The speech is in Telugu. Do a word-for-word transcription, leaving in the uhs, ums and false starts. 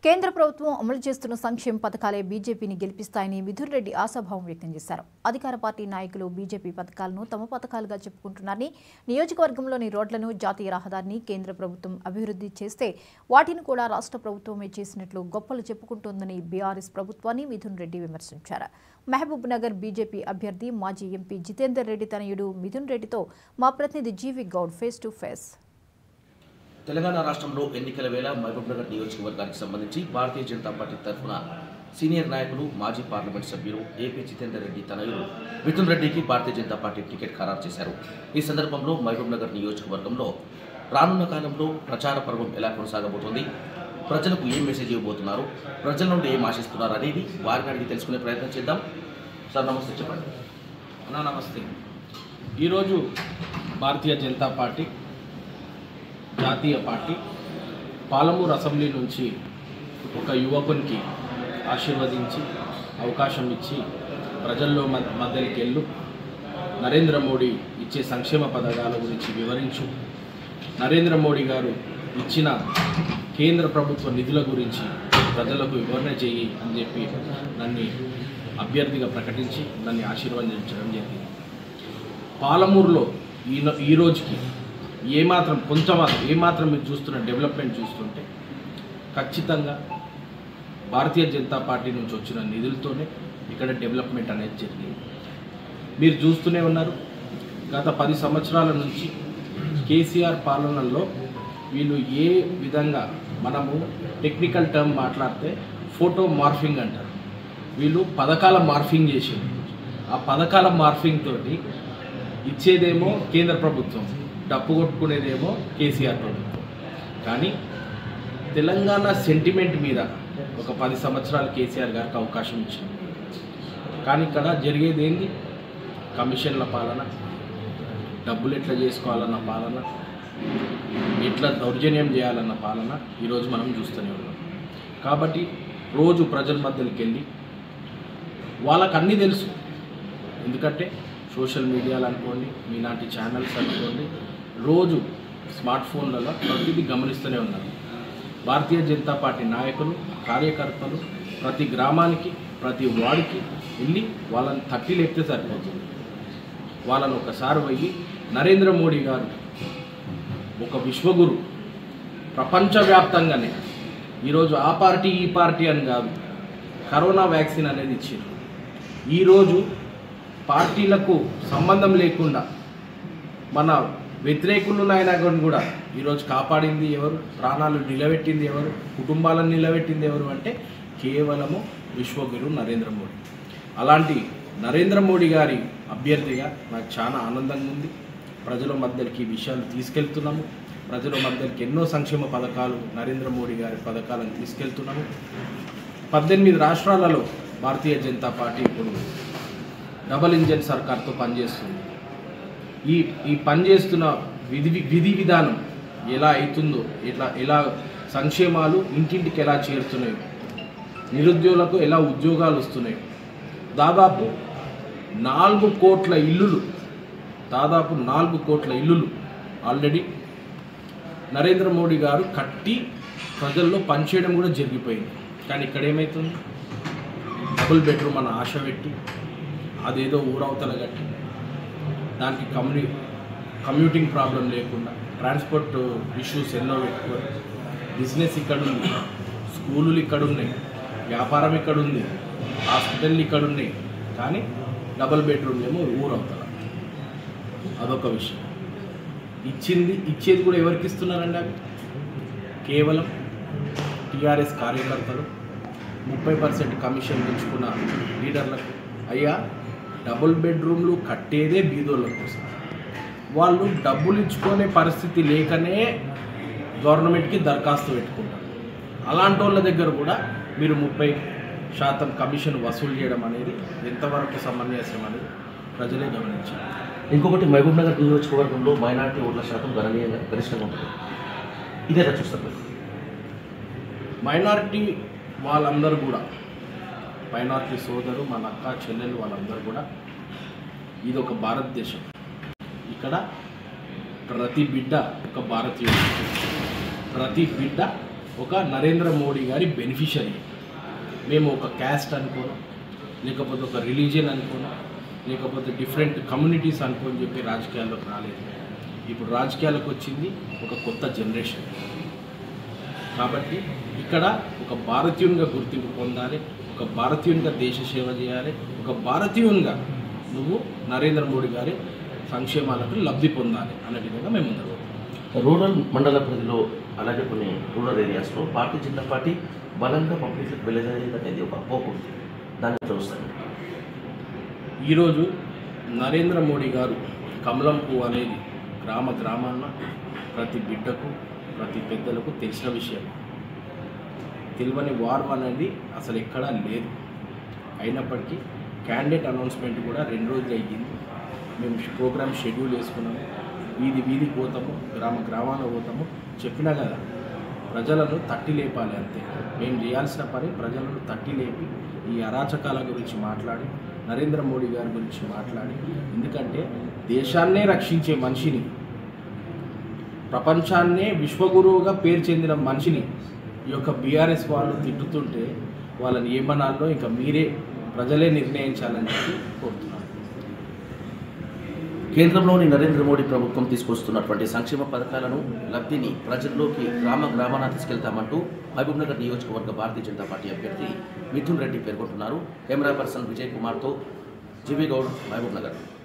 కేంద్ర ప్రభుత్వం అమలు చేస్తున్న సంక్షేమ పథకాలే బీజేపీని గెలిపిస్తాయని మిథున్ రెడ్డి ఆశాభావం వ్యక్తం చేశారు. అధికార పార్టీ నాయకులు బీజేపీ పథకాలను తమ పథకాలుగా చెప్పుకుంటున్నారని, నియోజకవర్గంలోని రోడ్లను, జాతీయ రహదారిని కేంద్ర ప్రభుత్వం అభివృద్ధి చేస్తే వాటిని కూడా రాష్ట్ర ప్రభుత్వమే చేసినట్లు గొప్పలు చెప్పుకుంటోందని బీఆర్ఎస్ ప్రభుత్వాన్ని మిథున్ రెడ్డి విమర్శించారు. మహబూబ్ నగర్ బీజేపీ అభ్యర్థి మాజీ ఎంపీ జితేందర్ రెడ్డి తనయుడు మిథున్ రెడ్డితో మా ప్రతినిధి GV Goud face to face. Telangana రాష్ట్రంలో ఎన్నికల వేళ మహబూబ్ నగర్ నియోజకవర్గానికి సంబంధించి భారతీయ జనతా పార్టీ తరఫున సీనియర్ నాయకులు మాజీ పార్లమెంట్ సభ్యులు ఏపీ జితేందర్ రెడ్డి తనయుడు మిథున్ రెడ్డికి భారతీయ జనతా పార్టీ టికెట్ ఖరారు చేశారు. ఈ సందర్భంలో మహబూబ్ నగర్ నియోజకవర్గంలో రానున్న కాలంలో ప్రచార పర్వం ఎలా కొనసాగబోతోంది, ప్రజలకు ఏం మెసేజ్ ఇవ్వబోతున్నారు, ప్రజల నుండి ఏం ఆశిస్తున్నారు అనేది వారిని అడిగి తెలుసుకునే ప్రయత్నం చేద్దాం. సార్ నమస్తే, చెప్పండి. అన్నా నమస్తే. ఈరోజు భారతీయ జనతా పార్టీ జాతీయ పార్టీ పాలమూరు అసెంబ్లీ నుంచి ఒక యువకునికి ఆశీర్వదించి అవకాశం ఇచ్చి ప్రజల్లో మధ్యలోకి వెళ్ళు, నరేంద్ర మోడీ ఇచ్చే సంక్షేమ పథకాల గురించి వివరించు, నరేంద్ర మోడీ గారు ఇచ్చిన కేంద్ర ప్రభుత్వ నిధుల గురించి ప్రజలకు వివరణ చేయి అని చెప్పి నన్ను అభ్యర్థిగా ప్రకటించి నన్ను ఆశీర్వదించడం జరిగింది. పాలమూరులో ఈ ఈ రోజుకి ఏమాత్రం కొంచెం ఏమాత్రం మీరు చూస్తున్న డెవలప్మెంట్ చూస్తుంటే ఖచ్చితంగా భారతీయ జనతా పార్టీ నుంచి వచ్చిన నిధులతోనే ఇక్కడ డెవలప్మెంట్ అనేది జరిగింది. మీరు చూస్తూనే ఉన్నారు. గత పది సంవత్సరాల నుంచి కేసీఆర్ పాలనలో వీళ్ళు ఏ విధంగా, మనము టెక్నికల్ టర్మ్ మాట్లాడితే ఫోటో మార్ఫింగ్ అంటారు, వీళ్ళు పథకాల మార్ఫింగ్ చేసింది. ఆ పథకాల మార్ఫింగ్ తోటి ఇచ్చేదేమో కేంద్ర ప్రభుత్వం, డప్పు కొట్టుకునేదేమో కేసీఆర్ ప్రభుత్వం. కానీ తెలంగాణ సెంటిమెంట్ మీద ఒక పది సంవత్సరాలు కేసీఆర్ గారికి అవకాశం ఇచ్చింది. కానీ ఇక్కడ జరిగేది ఏంది? కమిషన్ల పాలన, డబ్బులు ఎట్లా చేసుకోవాలన్న పాలన, ఎట్లా దౌర్జన్యం చేయాలన్న పాలన ఈరోజు మనం చూస్తూనే ఉన్నాం. కాబట్టి రోజు ప్రజల మధ్యలోకి వెళ్ళి వాళ్ళకు అన్నీ తెలుసు. ఎందుకంటే సోషల్ మీడియాలు అనుకోండి, మీలాంటి ఛానల్స్ అనుకోండి, రోజు స్మార్ట్ ఫోన్లలో ప్రతిదీ గమనిస్తూనే ఉన్నారు. భారతీయ జనతా పార్టీ నాయకులు, కార్యకర్తలు ప్రతి గ్రామానికి, ప్రతి వార్డుకి వెళ్ళి వాళ్ళని తట్టి లేపితే సరిపోతుంది. వాళ్ళని ఒకసారి పోయి నరేంద్ర మోడీ గారు ఒక విశ్వగురు, ప్రపంచవ్యాప్తంగానే ఈరోజు ఆ పార్టీ ఈ పార్టీ అని కాదు, కరోనా వ్యాక్సిన్ అనేది ఇచ్చారు. ఈరోజు పార్టీలకు సంబంధం లేకుండా మన వ్యతిరేకులు నాయన కూడా ఈరోజు కాపాడింది ఎవరు, ప్రాణాలు నిలబెట్టింది ఎవరు, కుటుంబాలను నిలబెట్టింది ఎవరు అంటే కేవలము విశ్వగురు నరేంద్ర మోడీ. అలాంటి నరేంద్ర మోడీ గారి అభ్యర్థిగా నాకు చాలా ఆనందంగా ఉంది. ప్రజల మధ్యలోకి ఈ విషయాలు తీసుకెళ్తున్నాము. ప్రజల మధ్యలోకి ఎన్నో సంక్షేమ పథకాలు, నరేంద్ర మోడీ గారి పథకాలను తీసుకెళ్తున్నాము. పద్దెనిమిది రాష్ట్రాలలో భారతీయ జనతా పార్టీ ఇప్పుడు డబల్ ఇంజన్ సర్కార్తో పనిచేస్తుంది. ఈ ఈ పనిచేస్తున్న విధి విధి విధానం ఎలా అవుతుందో, ఎట్లా ఎలా సంక్షేమాలు ఇంటింటికి ఎలా చేరుతున్నాయో, నిరుద్యోగులకు ఎలా ఉద్యోగాలు వస్తున్నాయో, దాదాపు నాలుగు కోట్ల ఇల్లులు దాదాపు నాలుగు కోట్ల ఇల్లులు ఆల్రెడీ నరేంద్ర మోడీ గారు కట్టి ప్రజల్లో పనిచేయడం కూడా జరిగిపోయింది. కానీ ఇక్కడ ఏమవుతుంది? డబుల్ బెడ్రూమ్ అని ఆశ పెట్టి అదేదో ఊరవతల కట్టి దానికి కమ్యూ కమ్యూటింగ్ ప్రాబ్లం లేకుండా, ట్రాన్స్పోర్ట్ ఇష్యూస్ ఎన్నో పెట్టుకొని, బిజినెస్ ఇక్కడ ఉంది, స్కూలులు ఇక్కడ ఉన్నాయి, వ్యాపారం ఇక్కడ ఉంది, హాస్పిటల్ ఇక్కడ ఉన్నాయి, కానీ డబుల్ బెడ్రూమ్ ఏమో ఊరవతల. అదొక విషయం. ఇచ్చింది ఇచ్చేది కూడా ఎవరికి ఇస్తున్నారండి? అవి కేవలం టీఆర్ఎస్ కార్యకర్తలు, ముప్పై పర్సెంట్ కమిషన్ తెచ్చుకున్న లీడర్లకు. అయ్యా, డబుల్ బెడ్రూమ్లు కట్టేదే బీదోళ్ళ కోసం. వాళ్ళు డబ్బులు ఇచ్చుకునే పరిస్థితి లేకనే గవర్నమెంట్కి దరఖాస్తు పెట్టుకుంటారు. అలాంటి వాళ్ళ దగ్గర కూడా మీరు ముప్పై శాతం కమిషన్ వసూలు చేయడం అనేది ఎంతవరకు సమంజసం అనేది ప్రజలే గమనించారు. ఇంకొకటి, మహబూబ్ నగర్ నియోజకవర్గంలో మైనార్టీ ఓట్ల శాతం గణనీయంగా గరిష్టంగా ఉంటుంది. ఇదే చూస్తారు. మైనారిటీ వాళ్ళందరూ కూడా, మైనారిటీ సోదరు, మన అక్క చెల్లెలు వాళ్ళందరూ కూడా, ఇది ఒక భారతదేశం. ఇక్కడ ప్రతి బిడ్డ ఒక భారతీయుడు, ప్రతి బిడ్డ ఒక నరేంద్ర మోడీ గారి బెనిఫిషరీ. మేము ఒక క్యాస్ట్ అనుకోను, లేకపోతే ఒక రిలీజియన్ అనుకోను, లేకపోతే డిఫరెంట్ కమ్యూనిటీస్ అనుకోని చెప్పి రాజకీయాల్లోకి రాలేదు. ఇప్పుడు రాజకీయాలకు వచ్చింది ఒక కొత్త జనరేషన్. కాబట్టి ఇక్కడ ఒక భారతీయునిగా గుర్తింపు పొందాలి, ఒక భారతీయునిగా దేశ సేవ చేయాలి, ఒక భారతీయునిగా నువ్వు నరేంద్ర మోడీ గారి సంక్షేమాలకు లబ్ధి పొందాలి అనే విధంగా మేము ముందుకు. రూరల్ మండల పరిధిలో అలాగే కొన్ని రూరల్ ఏరియాస్లో భారతీయ జనతా పార్టీ బలంగా పబ్లిక్లకు వెళ్ళేది ఒక అపోహ ఉంది. దాన్ని చూస్తాను. ఈరోజు నరేంద్ర మోడీ గారు కమలం పువ్వు అనేది గ్రామ గ్రామాన్న ప్రతి బిడ్డకు ప్రతి పెద్దలకు తెలిసిన విషయం. తెలియని వార్మ్ అనేది అసలు ఎక్కడా లేదు. అయినప్పటికీ క్యాండిడేట్ అనౌన్స్మెంట్ కూడా రెండు రోజులు అయ్యింది. మేము ప్రోగ్రామ్ షెడ్యూల్ వేసుకున్నాము, వీధి వీధికి పోతాము, గ్రామ గ్రామాల్లో పోతాము. చెప్పినా కదా, ప్రజలను తట్టి లేపాలి అంతే. మేము చేయాల్సిన పని ప్రజలను తట్టి లేపి ఈ అరాచకాల గురించి మాట్లాడి, నరేంద్ర మోడీ గారి గురించి మాట్లాడి, ఎందుకంటే దేశాన్నే రక్షించే మనిషిని, ప్రపంచాన్నే విశ్వగురువుగా పేరు చెందిన మనిషిని ఈ యొక్క బీఆర్ఎస్ వాళ్ళు తిట్టుతుంటే వాళ్ళని ఏమనాలో ఇంకా మీరే ప్రజలే నిర్ణయించాలని చెప్పి కోరుతున్నాను. కేంద్రంలోని నరేంద్ర మోడీ ప్రభుత్వం తీసుకొస్తున్నటువంటి సంక్షేమ పథకాలను లబ్ధిని ప్రజల్లోకి గ్రామ గ్రామాన తీసుకెళ్తామంటూ మహబూబ్నగర్ నియోజకవర్గ భారతీయ జనతా పార్టీ అభ్యర్థి మిథున్ రెడ్డి పేర్కొంటున్నారు. కెమెరా పర్సన్ విజయ్ కుమార్తో జీవి గౌడ్, మహబూబ్నగర్.